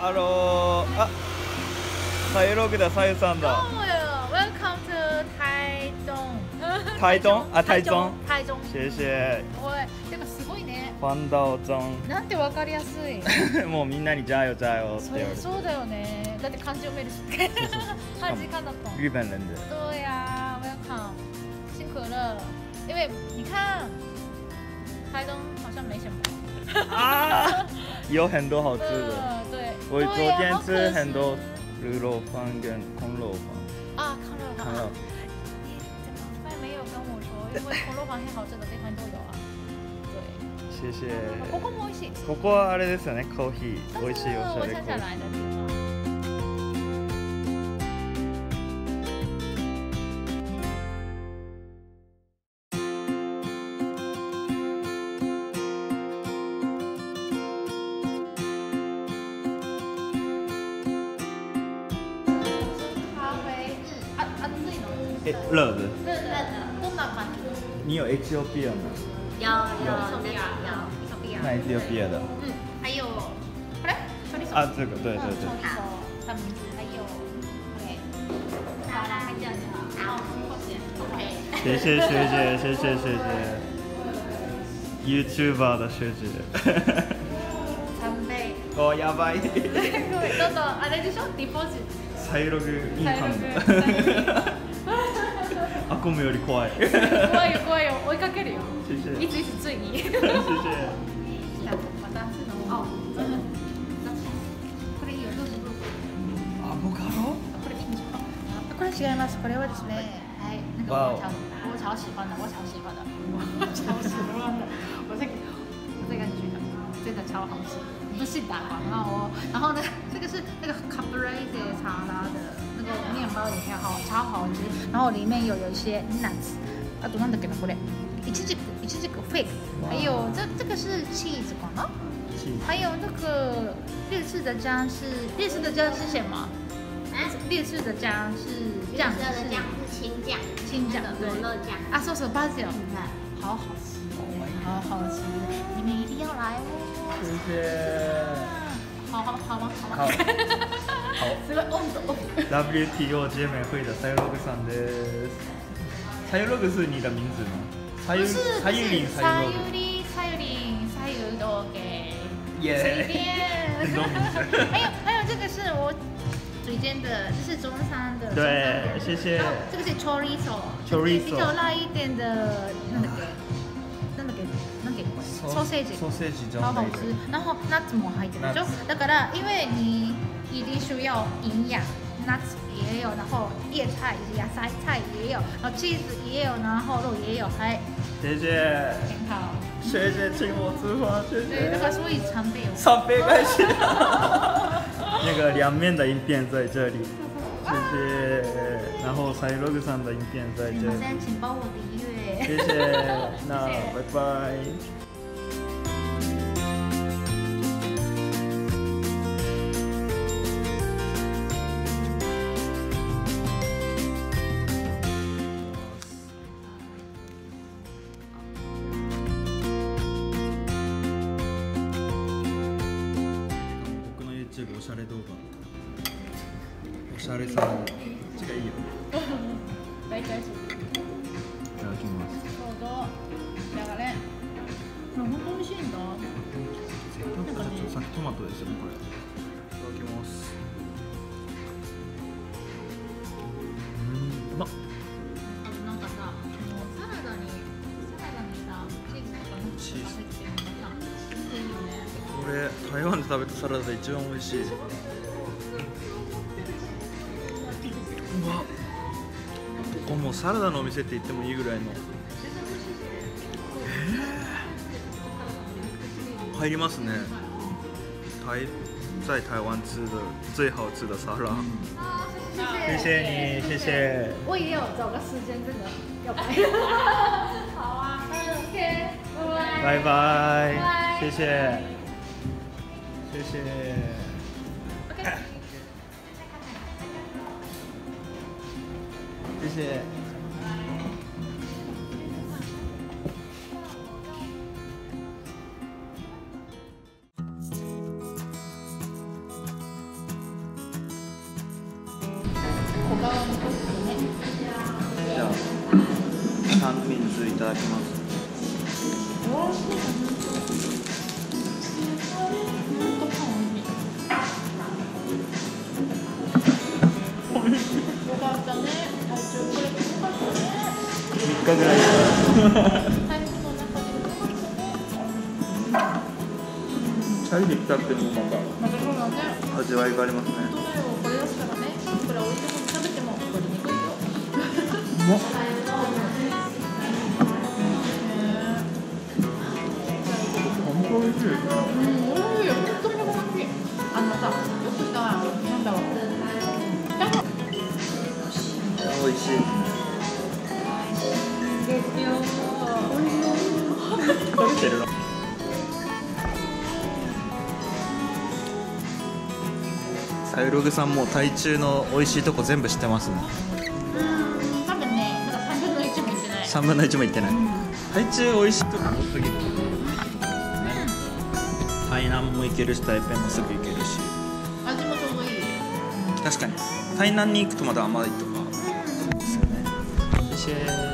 サユログだ、サユさんだ。 Welcome to 台中。 台中？あ、台中。 台中。 谢谢。 おい、てかすごいね。 ファンダオ中。 なんてわかりやすい。 もうみんなに加油加油って言われて。 そうだよね。だって漢字読めるし。汉字看得懂。 日本人的。 对呀 ，Welcome，辛苦了。因为你看，台中好像没什么。 啊，有很多好吃的。 对。 我昨天吃很多卤肉饭跟空肉饭。 啊，空肉饭。你怎么会没有跟我说？因为空肉饭很好吃的地方都有啊。对。 谢谢。 ここも美味しい。 ここはあれですよね、コーヒー、美味しいおしゃれコーヒー。 我想起来的地方。 热的。 热的，どんな感じ？ 你有 Ethiopia 吗？ 有。 那 Ethiopia 的。 还有，これ？ 啊，这个对。 它名字还有，对，好啦，这样子好，OK。谢谢。 YouTuber 的学姐。 3倍。 お、やばい。 どんどんあれでしょ？ディポジ。 サイログインハンド。アコムより怖い。 怖いよ、追いかけるよ。いつついに。また哦，これいいよ、どうぞ。 アボカド？ これいいんですか？これ違います。これはですね、はい、那个我超喜欢的。我这个觉得真的超好吃，不是打广告哦。然后呢，这个是那个 caprese 沙拉的那个面包也很好，超好吃。然后里面有一些 nuts， あとなんだっけなこれ。イチジク fake， 还有这个是 cheese かな？还有那个日式的姜是什么？日式的姜是酱，青酱，对，啊，说是 basil， 好好吃，好好吃，你们一定要来哦。 谢谢。 好吗？ 好。 すごい温度。 WTO 姐妹会的サユログさんです。サユログ是你的名字吗？ 不是， サユリン。随便。还有这个是我嘴尖的，这是中山的。 对，谢谢。 这个是 chorizo， 比较辣一点的，なんだっけソーセージ超好吃。然后 nuts も入ってるでしょ。だから因为你一定需要营养。nuts 也有，然后叶菜、野菜也有，然后 cheese 也有，然后肉也有，还谢谢， 很好。 谢谢请我吃饭，谢谢。 对，那个所以3倍哦。 3倍开心。那个两面的影片在这里，谢谢。然后サイログさん的影片在这里。 请帮我订阅。 谢谢，那拜拜。おしゃれ動画、おしゃれさん、こっちがいいよ。 大体そう。 いただきます。 どうぞ。じゃがね。本当美味しいんだ。 なんかちょっとさっきトマトですよね、これ。いただきます。うまっ。 なんかさ、サラダにさ、チーズとか入ってるのさ、いいよね。 これ台湾で食べたサラダで一番美味しい。うわ、ここもうサラダのお店って言ってもいいぐらいの。入りますね。在台湾吃的最好吃的沙拉。谢谢你，谢谢。 我也有找个时间，这个要拍。好啊，OK， 拜拜，谢谢。谢谢。谢谢。 いただきます。 よかったね。体調これよかったね。 3日ぐらいチャリで来たっていうのもまたそうだね。 味わいがありますね。 これだったらね、これ置いて食べても取りにくいよ。 うまっ。本当美味しいですね。 美味しいよ。本当に美味しい。さ、よくさ、なんだろう。 美味しい。 ですよ。 食べてるの。サイログさんもう台中の美味しいとこ全部知ってますね。 多分ね、まだ3分の1もいってない。 3分の1もいってない。台中美味しいとこ多すぎる。台南も行けるし、台北もすぐ行けるし。 味もちょうどいい。 確かに台南に行くとまだ甘いとかですよね。